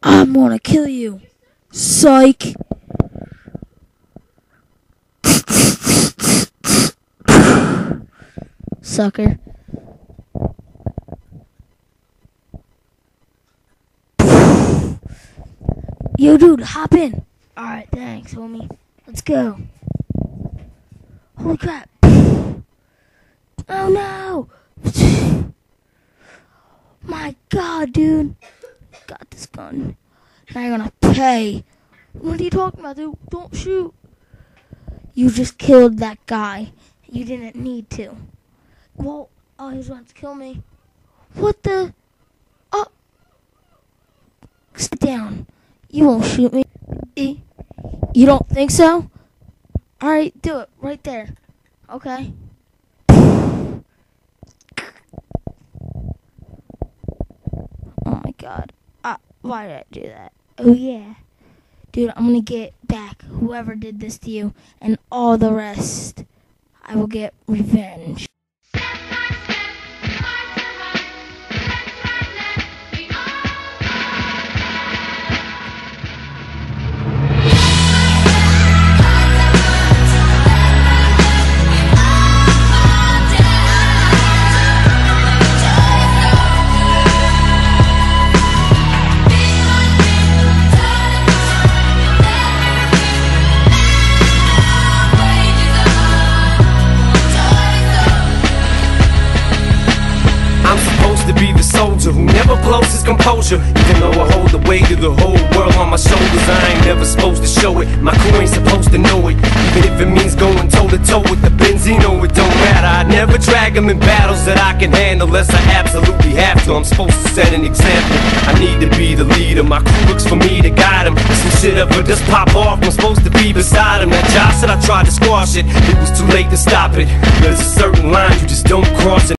I'm gonna kill you. Psych. Sucker. Yo, dude, hop in. Alright, thanks, homie. Let's go. Holy crap. Oh, no. My God, dude. Got this gun. Now you're gonna pay. What are you talking about, dude? Don't shoot. You just killed that guy. You didn't need to. Well, oh, he was about to kill me. What the? Oh. Sit down. You won't shoot me. You don't think so? Alright, do it. Right there. Okay. Oh my God. Why did I do that? Oh yeah. Dude, I'm gonna get back whoever did this to you and all the rest. I will get revenge. Be the soldier who never blows his composure. Even though I hold the weight of the whole world on my shoulders, I ain't never supposed to show it. My crew ain't supposed to know it. Even if it means going toe to toe with the Benzino, it don't matter. I never drag them in battles that I can handle unless I absolutely have to. I'm supposed to set an example. I need to be the leader. My crew looks for me to guide them. If some shit ever just pop off, I'm supposed to be beside him. That Josh said I tried to squash it. It was too late to stop it. There's a certain line you just don't cross it.